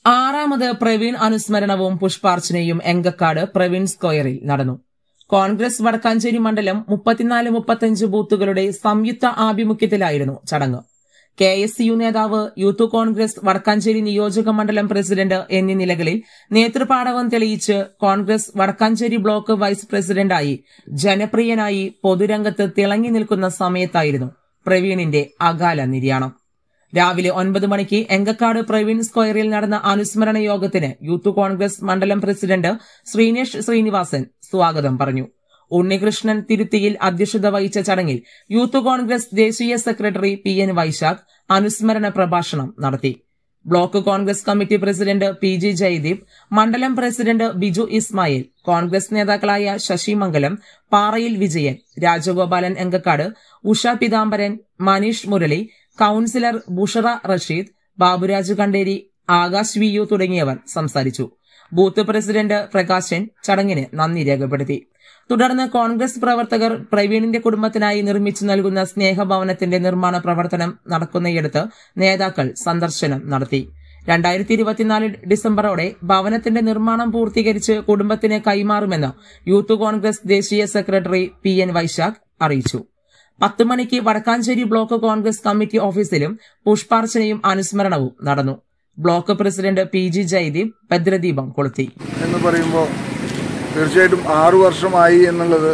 ആറാമത് പ്രവീൺ അനുസ്മരണവും പുഷ്പാർച്ചനയും എങ്കക്കാട് പ്രവീൺ സ്ക്വയറിൽ നടന്നു. കോൺഗ്രസ് വടക്കാഞ്ചേരി മണ്ഡലം 34-35 ബൂത്തുകളുടെ സംയുക്ത ആഭിമുഖ്യത്തിലായിരുന്നു ചടങ്ങ്. KSCU നേതാവ്, യൂത്ത് കോൺഗ്രസ് വടക്കാഞ്ചേരി നിയോജക മണ്ഡലം പ്രസിഡന്റ് എന്നീ നിലകളിൽ നേതൃപാടവം തെളിയിച്ച് കോൺഗ്രസ് വടക്കാഞ്ചേരി ബ്ലോക്ക് വൈസ് പ്രസിഡന്റായി ജനപ്രിയനായി പൊതുരംഗത്ത് തിളങ്ങി നിൽക്കുന്ന സമയത്തായിരുന്നു പ്രവീണിന്റെ അകാല നിര്യാണം. രാവിലെ 9 മണിക്ക് എങ്കക്കാട് പ്രവീൺ സ്ക്വയറിൽ നടന്ന അനുസ്മരണ യോഗത്തിന് യൂത്ത് കോൺഗ്രസ് മണ്ഡലം പ്രസിഡന്റ് ശ്രീനേഷ് ശ്രീനിവാസൻ സ്വാഗതം പറഞ്ഞു. ഉണ്ണികൃഷ്ണൻ തിരുത്തിയിൽ അധ്യക്ഷത വഹിച്ച ചടങ്ങിൽ യൂത്ത് കോൺഗ്രസ് ദേശീയ സെക്രട്ടറി PN വൈശാഖ് അനുസ്മരണ പ്രഭാഷണം നടത്തി. Block Congress committee president PG Jayadeep, mandalam president Biju Ismail, Congress നേതാക്കളായ ശശി മംഗലം, പാറയിൽ വിജയൻ, രാജഗോപാലൻ എങ്കക്കാട്, ഉഷ പിതാംബരൻ, മനീഷ് മുരളി, കൌൺസിലർ ബുഷറ റഷീദ്, ബാബുരാജ് കണ്ടേരി, ആകാശ് VU തുടങ്ങിയവർ സംസാരിച്ചു. ബൂത്ത് പ്രസിഡന്റ് പ്രകാശൻ ചടങ്ങിന് നന്ദി രേഖപ്പെടുത്തി. തുടർന്ന് കോൺഗ്രസ് പ്രവർത്തകർ പ്രവീണിന്റെ കുടുംബത്തിനായി നിർമ്മിച്ചു നൽകുന്ന സ്നേഹഭവനത്തിന്റെ നിർമ്മാണ പ്രവർത്തനം നടക്കുന്നയിടത്ത് നേതാക്കൾ സന്ദർശനം നടത്തി. 2024 ഡിസംബറോടെ ഭവനത്തിന്റെ നിർമ്മാണം പൂർത്തീകരിച്ച് കുടുംബത്തിന് കൈമാറുമെന്ന് യൂത്ത് കോൺഗ്രസ് ദേശീയ സെക്രട്ടറി PN വൈശാഖ് അറിയിച്ചു. 10 മണിക്ക് വടക്കാഞ്ചേരി ബ്ലോക്ക് കോൺഗ്രസ് കമ്മിറ്റി ഓഫീസിലും പുഷ്പാർച്ചനയും അനുസ്മരണവും നടന്നു. ബ്ലോക്ക് പ്രസിഡന്റ് PG ജയദീപ് ഭദ്രദീപം കൊളുത്തി. എന്ന് പറയുമ്പോൾ തീർച്ചയായിട്ടും 6 വർഷമായി എന്നുള്ളത്,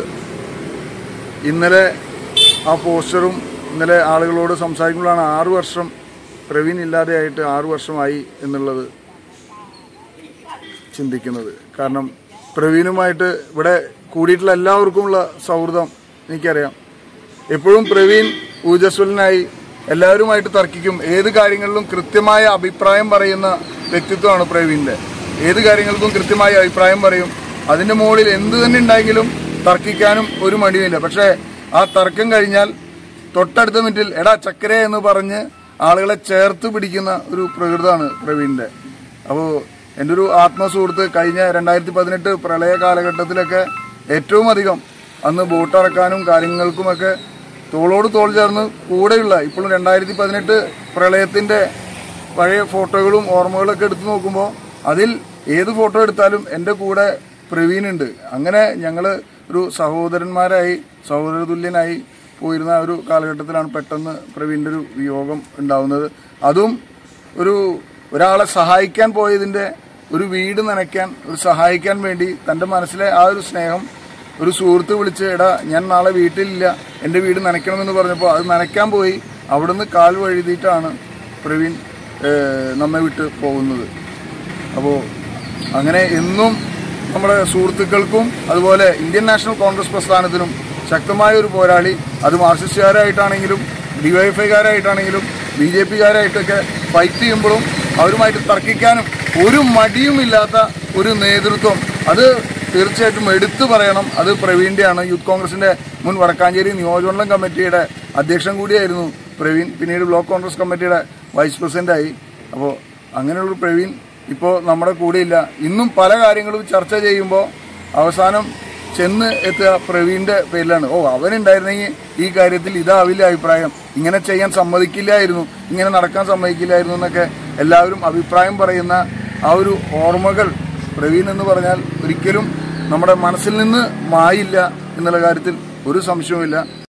ഇന്നലെ ആ പോസ്റ്ററും ഇന്നലെ ആളുകളോട് സംസാരിക്കുമ്പോഴാണ് 6 വർഷം പ്രവീൺ ഇല്ലാതെയായിട്ട് 6 വർഷമായി എന്നുള്ളത് ചിന്തിക്കുന്നത്. കാരണം പ്രവീണുമായിട്ട് ഇവിടെ കൂടിയിട്ടുള്ള എല്ലാവർക്കുമുള്ള സൗഹൃദം എനിക്കറിയാം. എപ്പോഴും പ്രവീൺ ഊർജ്ജസ്വലനായി എല്ലാവരുമായിട്ട് തർക്കിക്കും. ഏത് കാര്യങ്ങളിലും കൃത്യമായ അഭിപ്രായം പറയുന്ന വ്യക്തിത്വമാണ് പ്രവീണിന്റെ. ഏത് കാര്യങ്ങൾക്കും കൃത്യമായ അഭിപ്രായം പറയും. അതിന്റെ മുകളിൽ എന്ത് തന്നെ ഉണ്ടായെങ്കിലും തർക്കിക്കാനും ഒരു മടിയുമില്ല. പക്ഷേ ആ തർക്കം കഴിഞ്ഞാൽ തൊട്ടടുത്ത മിനിറ്റിൽ എടാ ചക്കര എന്ന് പറഞ്ഞ് ആളുകളെ ചേർത്ത് പിടിക്കുന്ന ഒരു പ്രകൃതമാണ് പ്രവീണിന്റെ. അപ്പോൾ എൻ്റെ ഒരു ആത്മസുഹൃത്ത് കഴിഞ്ഞ 2018 പ്രളയ കാലഘട്ടത്തിലൊക്കെ ഏറ്റവും അധികം അന്ന് ബോട്ടിറക്കാനും കാര്യങ്ങൾക്കുമൊക്കെ തോളോട് തോൾ ചേർന്ന് കൂടെയുള്ള, ഇപ്പോഴും 2018 പ്രളയത്തിന്റെ പഴയ ഫോട്ടോകളും ഓർമ്മകളൊക്കെ എടുത്തു നോക്കുമ്പോൾ അതിൽ ഏത് ഫോട്ടോ എടുത്താലും എൻ്റെ കൂടെ പ്രവീണുണ്ട്. അങ്ങനെ ഞങ്ങൾ ഒരു സഹോദരന്മാരായി, സഹോദരതുല്യനായി പോയിരുന്ന ഒരു കാലഘട്ടത്തിലാണ് പെട്ടെന്ന് പ്രവീണിന്റെ ഒരു വിയോഗം ഉണ്ടാവുന്നത്. അതും ഒരാളെ സഹായിക്കാൻ പോയതിന്റെ, ഒരു വീട് നനയ്ക്കാൻ, സഹായിക്കാൻ വേണ്ടി തൻ്റെ മനസ്സിലെ ആ ഒരു സ്നേഹം ഒരു സുഹൃത്ത് വിളിച്ച് എടാ ഞാൻ നാളെ വീട്ടിലില്ല, എൻ്റെ വീട് നനയ്ക്കണമെന്ന് പറഞ്ഞപ്പോൾ അത് നനയ്ക്കാൻ പോയി. അവിടുന്ന് കാൽ വഴുതിയിട്ടാണ് പ്രവീൺ നമ്മെ വിട്ട് പോകുന്നത്. അപ്പോൾ അങ്ങനെ എന്നും നമ്മുടെ സുഹൃത്തുക്കൾക്കും അതുപോലെ ഇന്ത്യൻ നാഷണൽ കോൺഗ്രസ് പ്രസ്ഥാനത്തിനും ശക്തമായ ഒരു പോരാളി. അത് മാർക്സിസ്റ്റുകാരായിട്ടാണെങ്കിലും DYFIക്കാരായിട്ടാണെങ്കിലും BJPക്കാരായിട്ടൊക്കെ ഫൈറ്റ് ചെയ്യുമ്പോഴും അവരുമായിട്ട് തർക്കിക്കാനും ഒരു മടിയുമില്ലാത്ത ഒരു നേതൃത്വം, അത് തീർച്ചയായിട്ടും എടുത്തു പറയണം. അത് പ്രവീണിന്റെയാണ്. യൂത്ത് കോൺഗ്രസിന്റെ മുൻ വടക്കാഞ്ചേരി നിയോജകമണ്ഡലം കമ്മിറ്റിയുടെ അധ്യക്ഷൻ കൂടിയായിരുന്നു പ്രവീൺ. പിന്നീട് ബ്ലോക്ക് കോൺഗ്രസ് കമ്മിറ്റിയുടെ വൈസ് പ്രസിഡന്റായി. അപ്പോൾ അങ്ങനെയുള്ള പ്രവീൺ ഇപ്പോൾ നമ്മുടെ കൂടെയില്ല. ഇന്നും പല കാര്യങ്ങളും ചർച്ച ചെയ്യുമ്പോൾ അവസാനം ചെന്ന് എത്തുക പ്രവീണിന്റെ പേരിലാണ്. അവനുണ്ടായിരുന്നെങ്കിൽ ഈ കാര്യത്തിൽ ഇതാവില്ല അഭിപ്രായം, ഇങ്ങനെ ചെയ്യാൻ സമ്മതിക്കില്ലായിരുന്നു, ഇങ്ങനെ നടക്കാൻ സമ്മതിക്കില്ലായിരുന്നു എന്നൊക്കെ എല്ലാവരും അഭിപ്രായം പറയുന്ന ആ ഒരു ഓർമ്മകൾ പ്രവീൺ എന്ന് പറഞ്ഞാൽ ഒരിക്കലും നമ്മുടെ മനസ്സിൽ നിന്ന് മായില്ല എന്നുള്ള കാര്യത്തിൽ ഒരു സംശയവുമില്ല.